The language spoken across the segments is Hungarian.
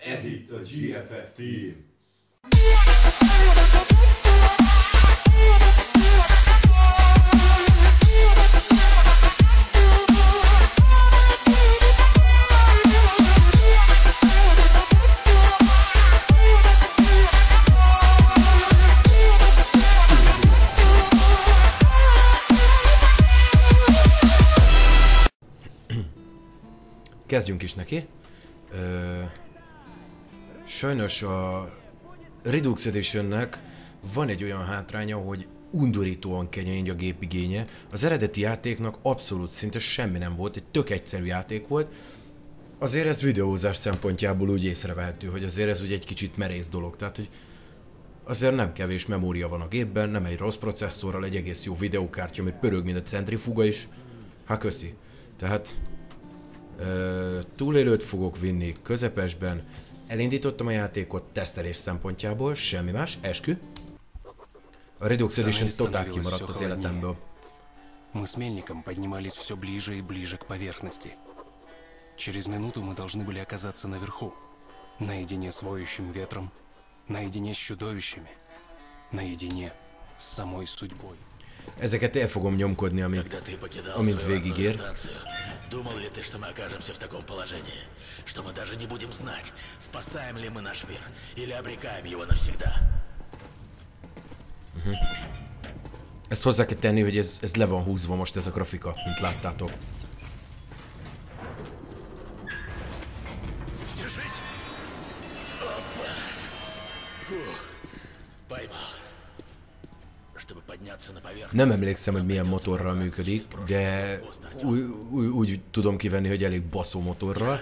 Ez itt a GFF Team. Kezdjünk is neki. Sajnos a Redux Editionnek van egy olyan hátránya, hogy undorítóan kemény a gépigénye. Az eredeti játéknak abszolút szinte semmi nem volt, egy tök egyszerű játék volt. Azért ez videózás szempontjából úgy észrevehető, hogy azért ez ugye egy kicsit merész dolog. Tehát, hogy azért nem kevés memória van a gépben, nem egy rossz processzorral, egy egész jó videókártya, ami pörög, mint a centrifuga is. Hát köszi. Tehát túlélőt fogok vinni közepesben. Elindítottam a játékot tesztelés szempontjából, semmi más, eskü. A Redux Edition totál kimaradt az életemből. Мы с Мельником поднимались все ближе и ближе к поверхности. Через минуту мы должны были оказаться наверху, наедине с воющим ветром, наедине с чудовищами, наедине с самой судьбой. Ezeket el fogom nyomkodni, amint végigér. Думал ли ты, что мы окажемся в таком положении? Что мы даже не будем знать, спасаем ли мы наш мир или обрекаем его навсегда? Ezt hozzá kell tenni, hogy ez le van húzva most ez a grafika, mint láttátok. Nem emlékszem, hogy milyen motorral működik, de úgy tudom kivenni, hogy elég baszó motorral.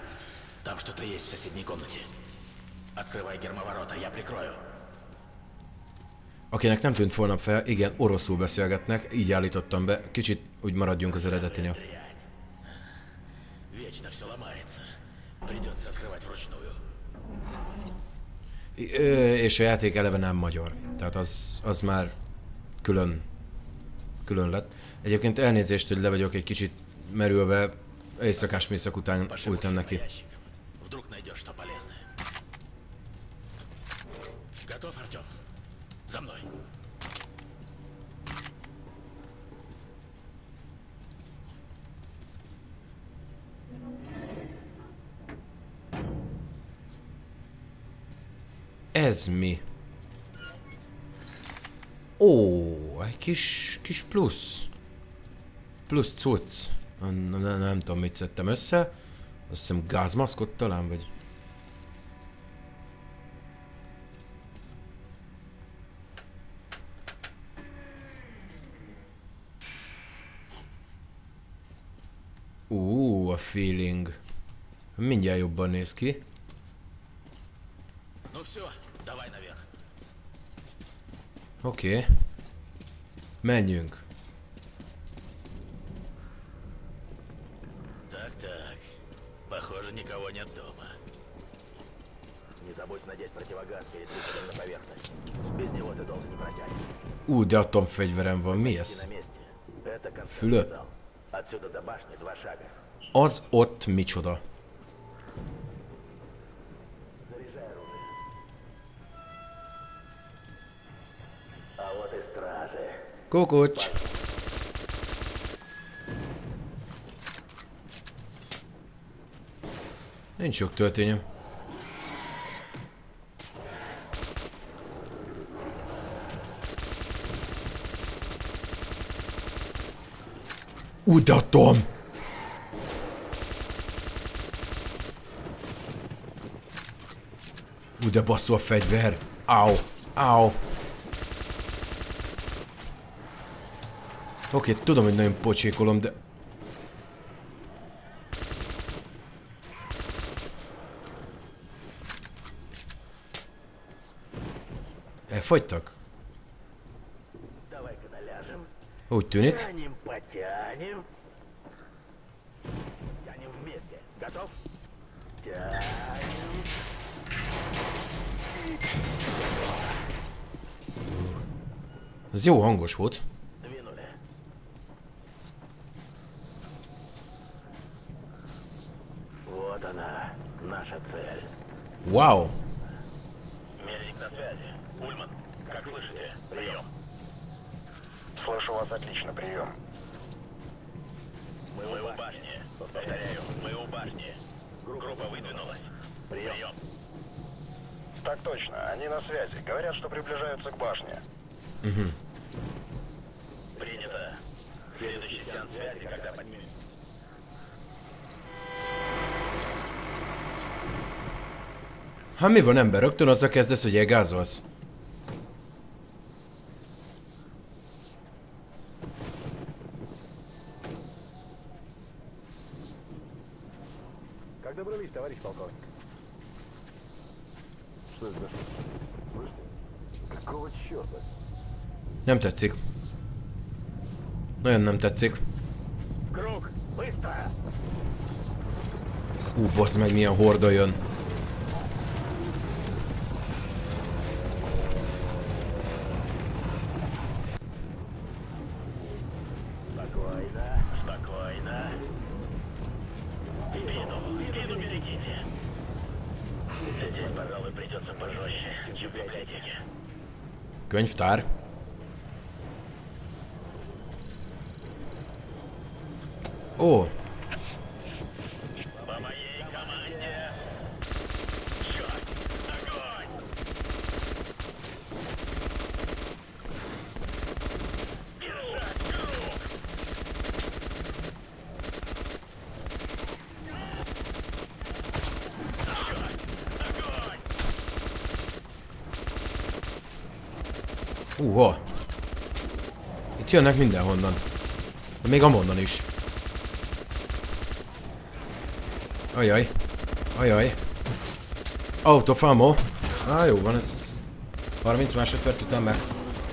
Akinek nem tűnt volna fel, igen, oroszul beszélgetnek, így állítottam be, kicsit úgy maradjunk az eredetinél. És a játék eleve nem magyar, tehát az már külön lett. Egyébként elnézést, hogy le vagyok egy kicsit merülve, éjszakás mészak után ültem neki. Ez mi? Ó, egy kis plusz. Plusz cucc. Nem tudom, mit szedtem össze. Azt hiszem gázmaszkot talán, vagy... A feeling. Mindjárt jobban néz ki. Oké. Menjünk. Так. Похоже, никого нет дома. Не забудь надеть противогаз перед выходом на поверхность. Без него ты долго не протянешь. De atomfegyverem van, mi ez? Fülöp? Отсюда до башни 2 шага. Az ott micsoda? Kukucs! Nincs sok töltényem. Udatom! De basszol a fegyver! Au! Au! Oké, tudom, hogy nagyon pocsékolom, de... Elfogytak? Úgy tűnik. Ez jó hangos volt. Вот она, наша цель. Вау! Мельник на связи. Ульман, как слышите? Прием. Слышу вас отлично, прием. Мы у башни. Повторяю, мы у башни. Группа выдвинулась. Прием. Так точно, они на связи. Говорят, что приближаются к башне. Принято. Следующий сеанс связи, когда поднимем. Hát mi van, ember? Rögtön azzal kezdesz, hogy elgázolsz. Как добрались, товарищ полковник? Что это? Слышите? Какого черта? Nem tetszik. Nagyon nem tetszik. Круг, быстро! Bazd meg, milyen horda jön. Спокойно, спокойно. Спину берегите. Здесь, пожалуй, придется пожестче, чем в библиотеке. Könyvtár. Ó, По моей команде. Черт, огонь! Держать круг! Огонь! húha. Itt jönnek mindenhonnan. De még amonnan is. Ajaj. Ajaj. Autofamo. Á, jó van, ez 30 másodperc után meg.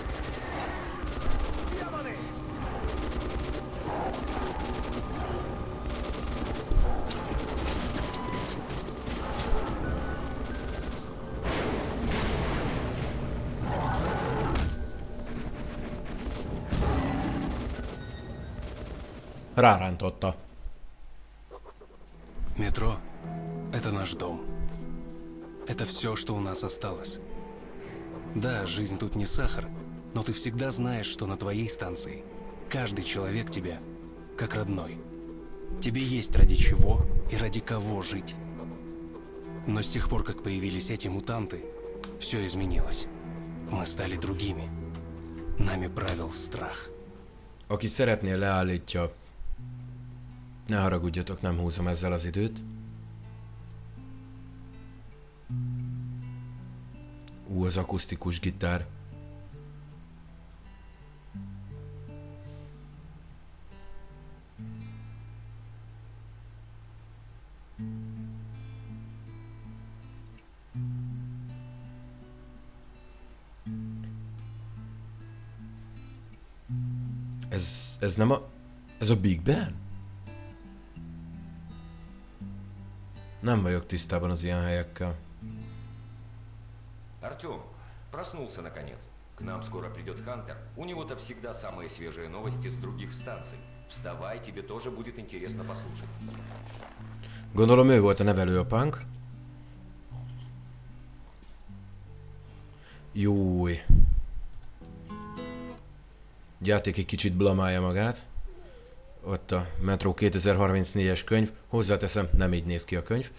Rárántotta. Метро — это наш дом. Это все, что у нас осталось. Да, жизнь тут не сахар, но ты всегда знаешь, что на твоей станции каждый человек тебя как родной. Тебе есть ради чего и ради кого жить. Но с тех пор, как появились эти мутанты, все изменилось. Мы стали другими. Нами правил страх. Aki szeretné, leállítja. Ne haragudjatok, nem húzom ezzel az időt. Az akusztikus gitár. Ez nem a... Ez a Big Ben? Nem vagyok tisztában az ilyen helyekkel. Артём, проснулся наконец. К нам скоро придет Хантер. У него-то всегда самые свежие новости с других станций. Вставай, тебе тоже будет интересно послушать. Gondolom ő volt a nevelőapánk. Júj. Játék egy kicsit blamálja magát. Ott a Metro 2034-es könyv. Hozzáteszem, nem így néz ki a könyv.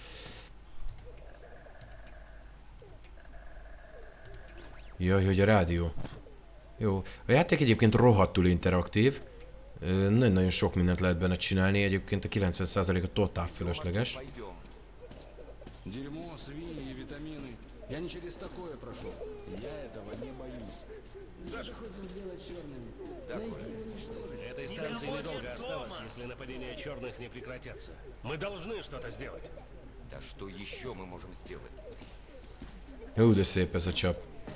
Jaj, hogy a rádió. Jó. A játék egyébként rohadtul interaktív. Nagyon-nagyon sok mindent lehet benne csinálni. Egyébként a 90%-a totál fölösleges. Дерьмо, свиньи, витамины. Я не через такое прошел. Я этого не боюсь. Что же хотим сделать черными? Этой станции недолго осталось, если нападения черных не прекратятся. Мы должны что-то сделать. Да что еще мы можем сделать? Jó, de szép ez a csap.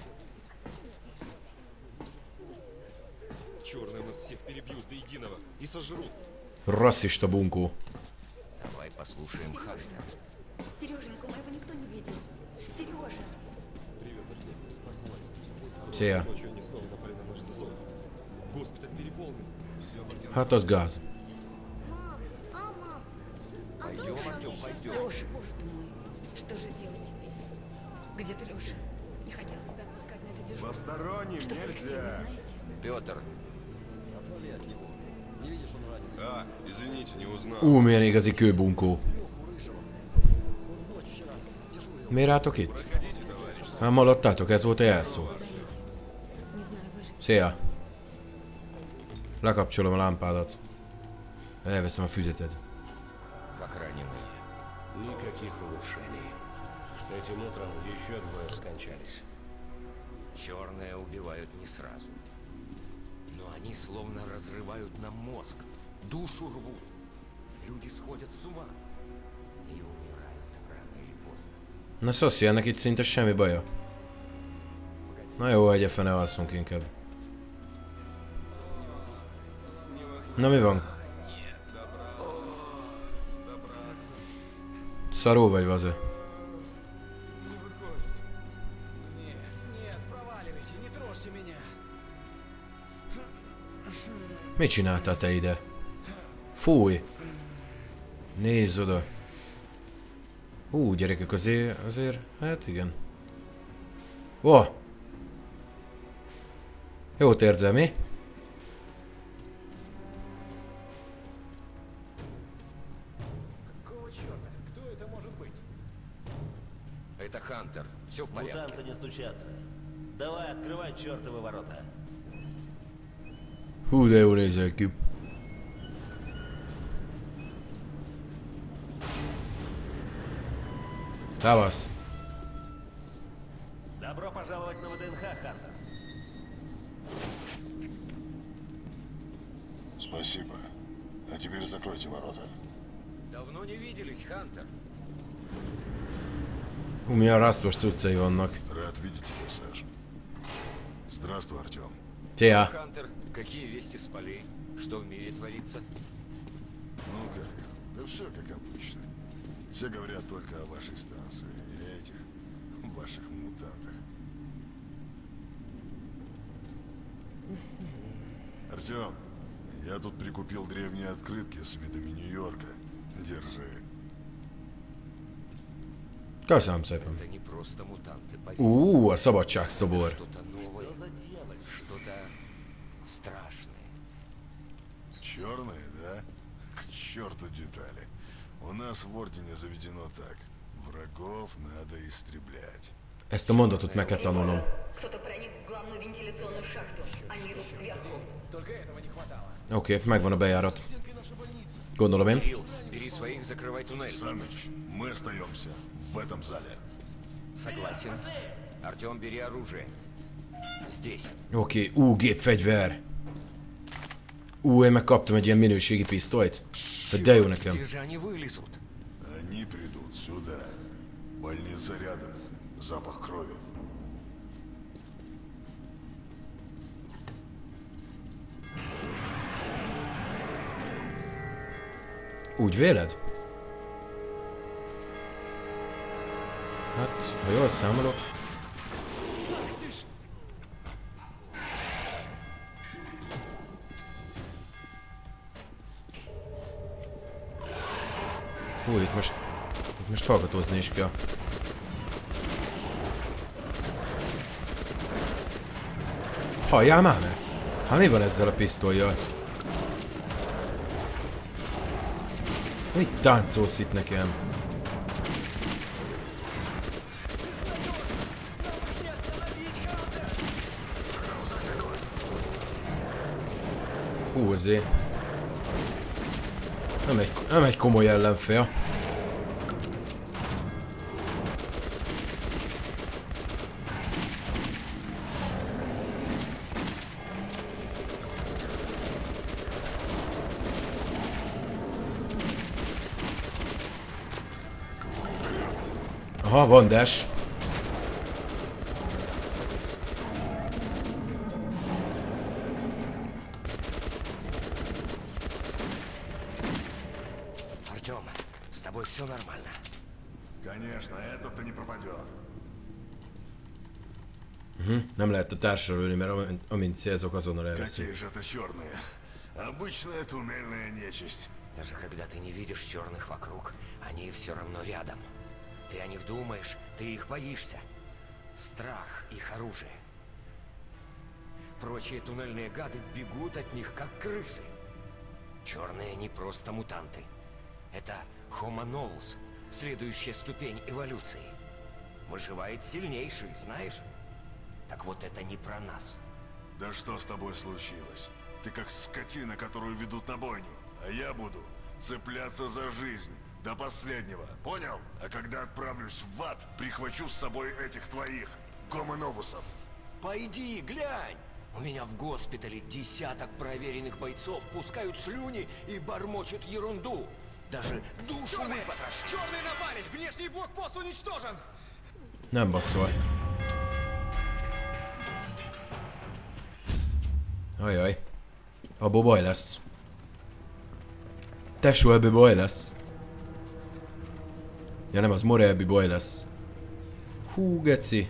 Черные нас всех перебьют до единого и сожрут. Rasszista bunkó. Давай послушаем Хантера. Сереженьку моего никто не видел. Сережа! Привет, Артем. Успокойся. Szia. Ночью они снова напали на наш дозор. Госпиталь переполнен. Все в Hát az gáz. Мам! А Пойдем, Артём, пойдем. Леша, боже ты мой, что же делать теперь? Где ты, Леша? Не хотел тебя отпускать на это дежурство. Посторонним Что с Алексеем, не знаете? Петр, Отвали от него. Не видишь, он ранен. А, извините, не узнал. Milyen igazi kőbunkó. Леху Рыжего. Он в ночь вчера дежурил. Miért álltok itt? Проходите, товарищ. Már hallottátok, ez volt a jelszó. Не знаю, выживет. Szia! Lekapcsolom a lámpádat. Elveszem a füzeted. как раненый. Никаких улучшений. Этим утром еще двое скончались. Черные убивают не сразу. Но они словно разрывают нам мозг. Душу рвут. Люди сходят с ума. И умирают рано или поздно. Na Szoszi, ennek itt szinte semmi baja. Na jó, egye fene alszunk inkább. Na mi van? Szarul vagy, vaze? Mit csináltál te ide? Fúj! Nézz oda! Gyerekek, azért, hát igen. Ó! Jót érzem, mi? Это Хантер. Все в порядке. Мутанты не стучатся. Давай, открывай чертовы ворота. Hú, de jól nézel ki. Tavasz. Добро пожаловать на ВДНХ, Хантер. Спасибо. А теперь закройте ворота. Давно не виделись, Хантер. Milyen rasztos cuccai vannak. Рад видеть тебя, Саш. Здравствуй, Артем. Szia! Хантер, какие вести с полей? Что в мире творится? Ну как? Да все как обычно. Все говорят только о вашей станции и этих ваших мутантах. Артем, я тут прикупил древние открытки с видами Нью-Йорка. Держи. Köszönöm szépen. Это не просто мутанты, поверь. A szabadságszobor. Что-то новое, что-то страшное. Черные, да? К черту детали. У нас в Ордене заведено так. Врагов надо истреблять. Ezt a mondatot meg kell tanulnom. Кто-то проник в главную вентиляционную шахту. Они идут сверху. Oké, megvan a bejárat. Gondolom én. Кирилл, бери своих, закрывай туннель. Саныч, мы остаемся в этом зале. Согласен. Артем, бери оружие. Здесь. Oké, gépfegyver. Én megkaptam egy ilyen minőségi pisztolyt. De jó nekem. Где же они вылезут? Они придут сюда. Больница рядом. Запах крови. Úgy véled? Hát, ha jól számolok... Hú, itt most hallgatózni is kell. Halljál már meg! Hát mi van ezzel a pisztollyal? Mit táncolsz itt nekem? Hú, azért... Nem egy komoly ellenfél. Aha, van dash. Артем, с тобой все нормально? Конечно, этот-то не пропадет. Nem lehet a társra lőni, mert amint célzok, azonnal elveszik. Какие же это черные? Обычная туннельная нечисть. Даже когда ты не видишь черных вокруг, они все равно рядом. Ты о них думаешь, ты их боишься. Страх их оружие. Прочие туннельные гады бегут от них, как крысы. Черные не просто мутанты. Это Homo novus, следующая ступень эволюции. Выживает сильнейший, знаешь? Так вот это не про нас. Да что с тобой случилось? Ты как скотина, которую ведут на бойню. А я буду цепляться за жизнь до последнего. Понял? А когда отправлюсь в ад, прихвачу с собой этих твоих гомоновусов. Пойди, глянь! У меня в госпитале десяток проверенных бойцов пускают слюни и бормочут ерунду. Даже душу выпотрошат. Черные напали! Внешний блокпост уничтожен! Nem basszol. Ajaj. Abba baj lesz. Tesó, ebbe baj lesz. Ja nem, az Morelbi baj lesz. Hú, geci.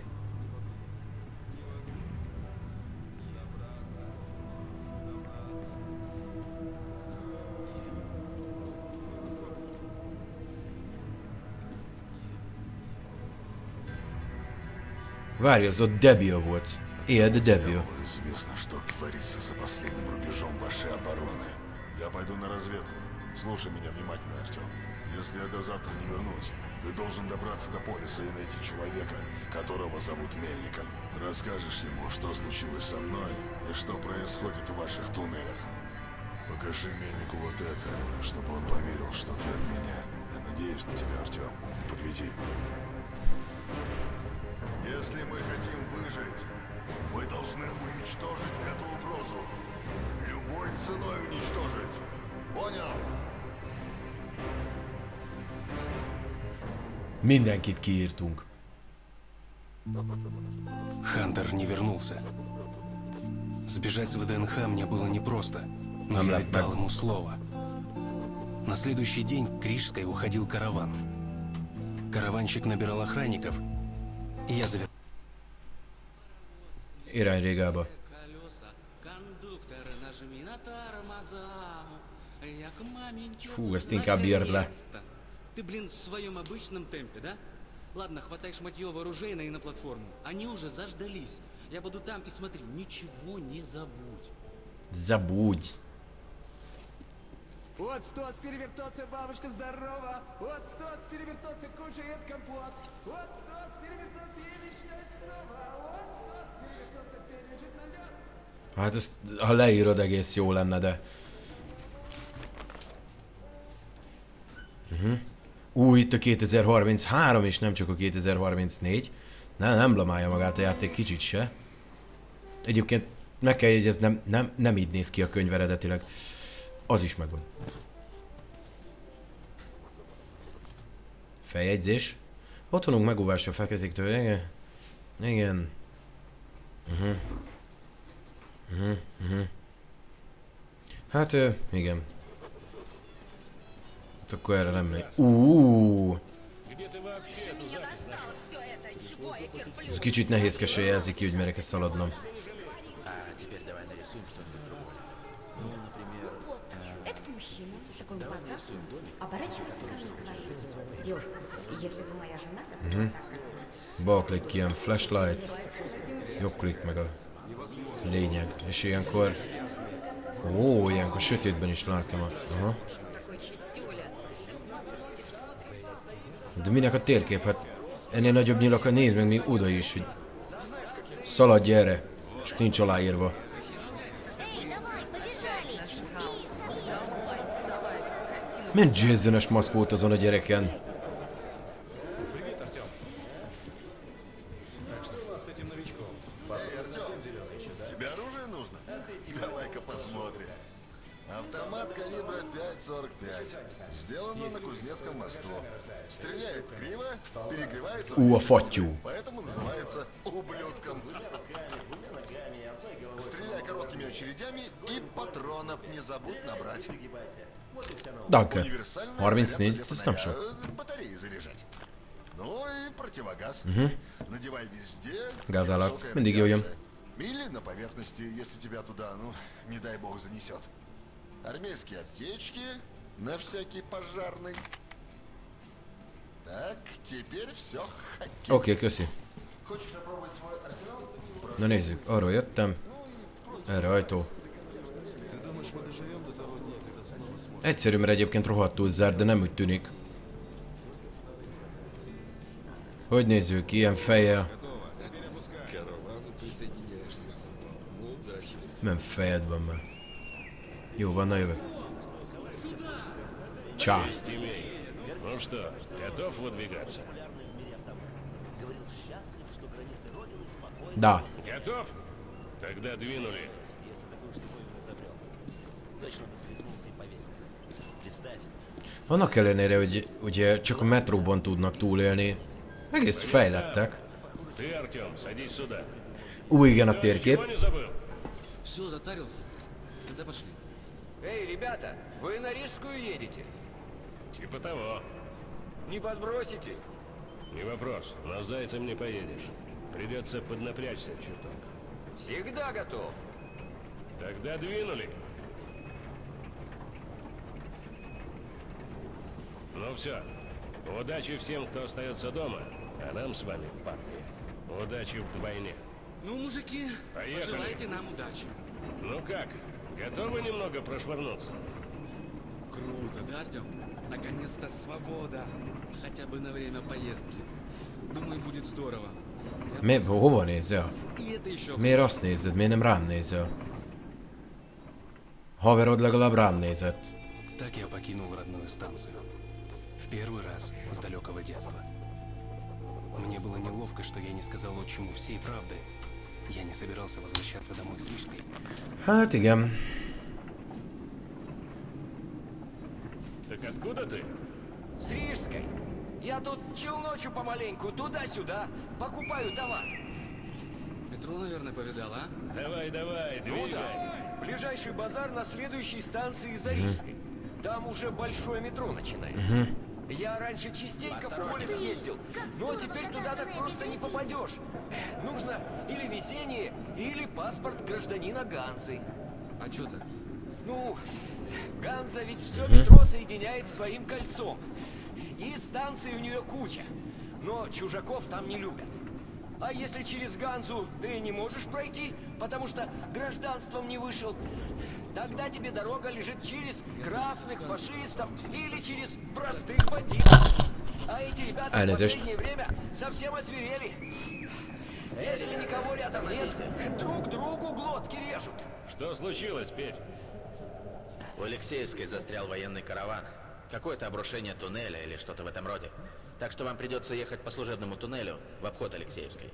Várj, az ott debil volt. Éld debil. Известно, что творится за последним рубежом вашей обороны. Я пойду на разведку. Слушай меня внимательно, Артем. Если я до завтра не вернусь, ты должен добраться до полиса и найти человека, которого зовут Мельником. Расскажешь ему, что случилось со мной и что происходит в ваших туннелях. Покажи Мельнику вот это, чтобы он поверил, что ты от меня. Я надеюсь на тебя, Артем. Не подведи. Если мы хотим выжить, мы должны уничтожить эту угрозу. Любой ценой уничтожить. Понял? Mindenkit kiírtunk. Хантер не вернулся. Сбежать с ВДНХ мне было непросто, но я ведь дал ему слово. На следующий день к Рижской уходил караван. Караванщик набирал охранников, и я завершил. Irány Régába. Фу, ezt inkább írd le. Ты, блин, в своем обычном темпе, да? Ладно, хватай шматье вооружейное и на платформу. Они уже заждались. Я буду там и смотри, ничего не забудь. Забудь. Вот стоц, перевертоться, бабушка, здорово! Вот стоц, перевертоться, кушает компот! Вот стоц, перевертоться и мечтать снова! Вот стоц, перевертоться, пережить налет! Hát ezt, ha leírod, egész jó lenne, de... Itt a 2033 és nem csak a 2034. Nem blamálja magát a játék kicsit se. Egyébként meg kell jegyeznem, nem így néz ki a könyv eredetileg. Az is megvan. Feljegyzés. Otthonunk megóvása a feketéktől. Igen. Hát, igen. Hát akkor erre nem megy. Ez kicsit nehézkesen jelzi ki, hogy merek ezt szaladnom. Bal klik ilyen flashlight, jobb klik meg a lényeg. És ilyenkor... ilyenkor sötétben is látom a... Aha. De minek a térkép? Hát ennél nagyobb nyilak, nézd meg még oda is, hogy szaladj erre, csak nincs aláírva. Milyen Jason-ös maszk volt azon a gyereken? Автомат калибра 5,45. Сделано на Кузнецком мосту. Стреляет криво, перегревается a fattyú. поэтому называется ублюдком. Стреляй короткими очередями и патронов не забудь набрать. Danke. Универсальное 34, зарядное это там что? Батареи заряжать. Ну и противогаз. Надевай везде. Gázállatsz. Mindig jöjjön. Или на поверхности, если тебя туда, ну, не дай бог, занесет. Армейские аптечки на всякий пожарный. Так, теперь все. Oké, köszi. Хочешь попробовать? Na nézzük, arról jöttem. Erre ajtó. Egyszerű, mert egyébként rohadtul zárt, de nem úgy tűnik. Hogy nézzük, ilyen fejjel. Milyen fejed van már? Jó van, na jövök. Csá. Ну что, готов выдвигаться? Da. Готов? Тогда двинули. Annak ellenére, hogy ugye csak a metróban tudnak túlélni, egész fejlettek. Ты, Артём, садись сюда. Igen, a térkép. Ничего не забыл? Все, затарился. Тогда пошли. Эй, ребята, вы на Рижскую едете? Типа того. Не подбросите? Не вопрос. На Зайцем не поедешь. Придется поднапрячься чуток. Всегда готов. Тогда двинули. Ну все. Удачи всем, кто остается дома. А нам с вами, парни, удачи вдвойне. Ну, мужики, Поехали. пожелайте нам удачи. Ну как, готовы немного прошвырнуться? Круто, да, Артем? Наконец-то свобода. Хотя бы на время поездки. Думаю, будет здорово. Hova nézel? И это еще... Miért azt nézed? Miért nem rám nézel? Haverod legalább rám nézett. Так я покинул родную станцию. В первый раз с далекого детства. Мне было неловко, что я не сказал отчиму всей правды. Я не собирался возвращаться домой с Рижской. Hát igen. Так откуда ты? С Рижской. Я тут челночу помаленьку, туда-сюда, покупаю товар. Метро, наверное, повидал, а? Давай, давай, Ну двигай. да. Ближайший базар на следующей станции за Рижской. Там уже большое метро начинается. Я раньше частенько в полис ездил, но теперь туда так просто не попадешь. Нужно или везение, или паспорт гражданина Ганзы. А чё так? Ну, Ганза ведь все метро соединяет своим кольцом. И станций у нее куча. Но чужаков там не любят. А если через Ганзу ты не можешь пройти, потому что гражданством не вышел, тогда тебе дорога лежит через красных фашистов или через простых бандитов. А эти ребята в последнее время совсем озверели. Если никого рядом нет, друг другу глотки режут. Что случилось, Петь? У Алексеевской застрял военный караван. Какое-то обрушение туннеля или что-то в этом роде. Так что вам придется ехать по служебному туннелю в обход Алексеевской.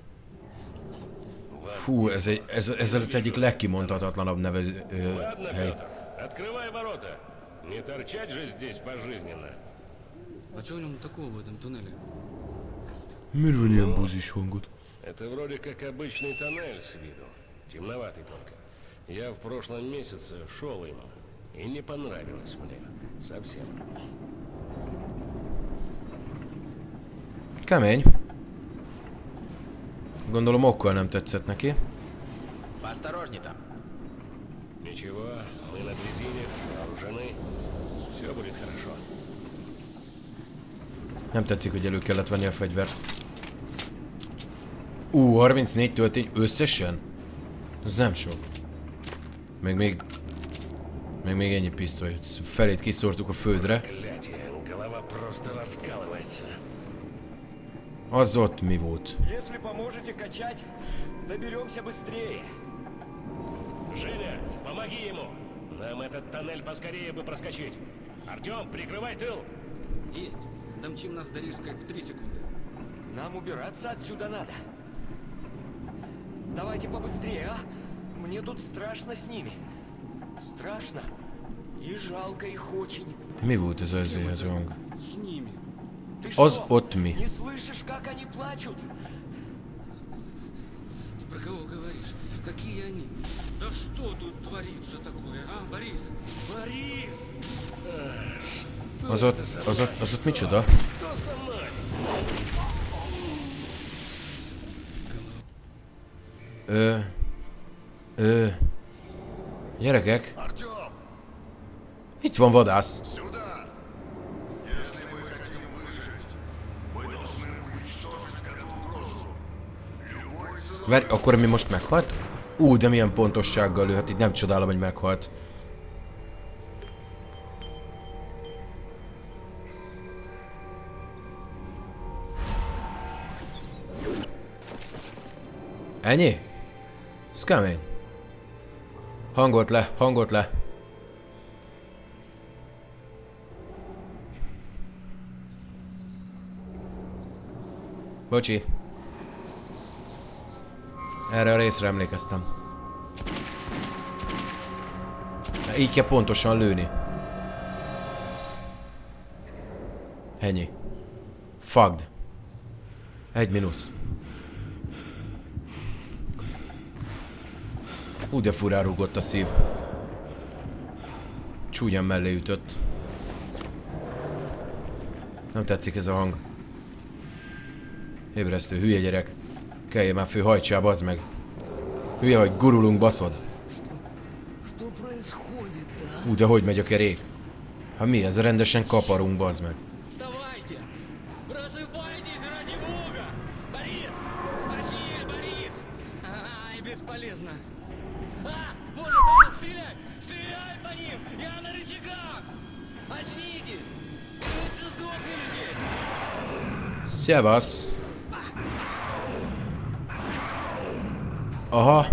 Fú, ez az egyik legkimondhatatlanabb neve Ладно, hely. Петр, открывай ворота. Не торчать же здесь пожизненно. А чё в нем такого в этом туннеле? Miért van ilyen buzis hangod? Это вроде как обычный тоннель с виду. Темноватый только. Я в прошлом месяце шел им. И не понравилось мне. Совсем. Kemény. Gondolom okkal nem tetszett neki. Поосторожней там. Ничего, мы на дрезине, вооружены. Все будет хорошо. Nem tetszik, hogy elő kellett venni a fegyvert. 34 töltény összesen? Ez nem sok. Még ennyi pisztoly. Felét kiszórtuk a földre. Проклятие, голова просто раскалывается. Az ott mi volt? Если поможете качать, доберемся быстрее. Женя, помоги ему. Нам этот тоннель поскорее бы проскочить. Артём, прикрывай тыл. Есть. Домчим нас до Рижской в 3 секунды. Нам убираться отсюда надо. Давайте побыстрее, а? Мне тут страшно с ними. Страшно. И жалко их очень. Mi volt ez az hang? С ними. Ты Az что, ott mi? не слышишь, как они плачут? Ты про кого говоришь? Какие они? Да что тут творится такое, а, Борис? Борис! Az ott micsoda? Что со мной? Gyerekek, Артём, itt van vadász. сюда! Если мы хотим выжить, мы должны уничтожить эту угрозу. Любой ценой. Várj, akkor mi most meghalt? De milyen pontossággal lő, hát így nem csodálom, hogy meghalt. Ennyi? Ez kemény. Hangolt le, hangolt le. Bocsi. Erre a részre emlékeztem. Így kell pontosan lőni. Ennyi. Fucked. 1 mínusz. De furán rúgott a szív. Csúnyán mellé ütött. Nem tetszik ez a hang. Ébresztő, hülye gyerek. Kelljél már fő, hajtsál, bazd meg. Hülye vagy, gurulunk, baszod. De hogy megy a kerék? Hát mi ez? Rendesen kaparunk, bazd meg. Szevasz. Aha.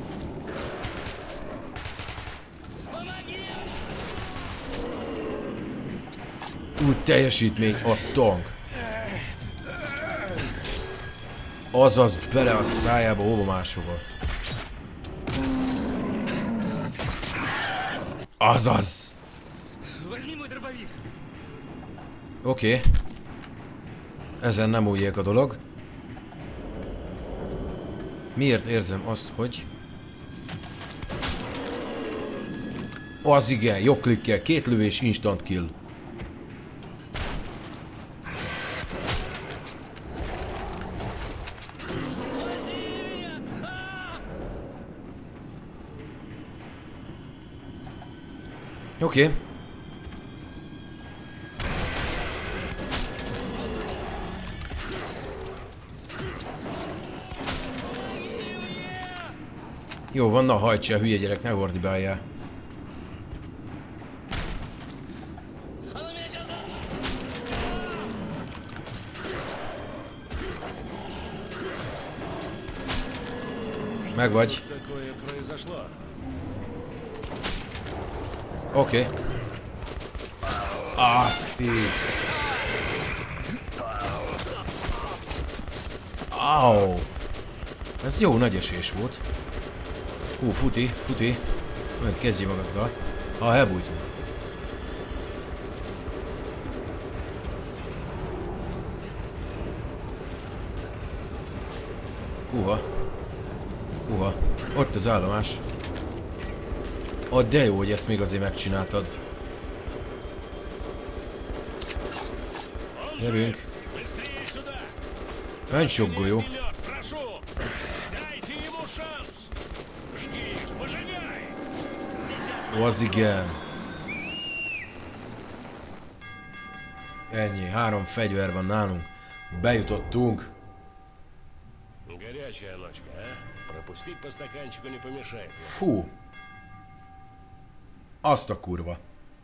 Teljesítmény a tank. Azaz bele a szájába, hova máshova. Azaz. Oké. Ezen nem újjék a dolog. Miért érzem azt, hogy... Az igen, jogklikkel, 2 lövés, instant kill. Oké. Jó van, na hajtsa a hülye gyerek, ne ordibáljál. Megvagy. Oké. Asti. Au. Ez jó nagy esés volt. Futi, futi. Majd kezdj magaddal. Elbújtunk. Ott az állomás. De jó, hogy ezt még azért megcsináltad. Gyerünk. Menj sok golyó. Az igen. Ennyi, 3 fegyver van nálunk. Bejutottunk. Fú. Azt a kurva.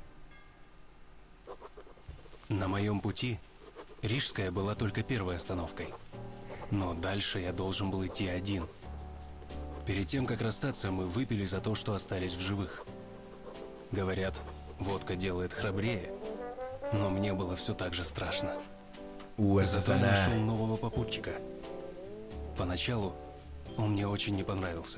На моем пути Рижская была только первой остановкой. Но дальше я должен был идти один. Перед тем, как расстаться, мы выпили за то, что остались в живых. Говорят, водка делает храбрее, но мне было все так же страшно. Зато я нашел нового попутчика. Поначалу он мне очень не понравился.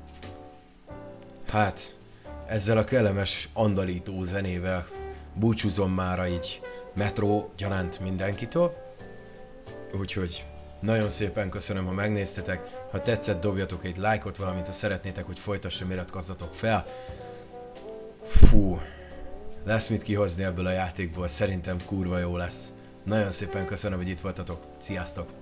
Hát, ezzel a kellemes andalító zenével búcsúzom mára így metró gyanánt mindenkitől. Úgyhogy nagyon szépen köszönöm, ha megnéztetek. Ha tetszett, dobjatok egy lájkot, valamint ha szeretnétek, hogy folytassam, iratkozzatok fel. Fú, lesz mit kihozni ebből a játékból, szerintem kurva jó lesz. Nagyon szépen köszönöm, hogy itt voltatok. Sziasztok!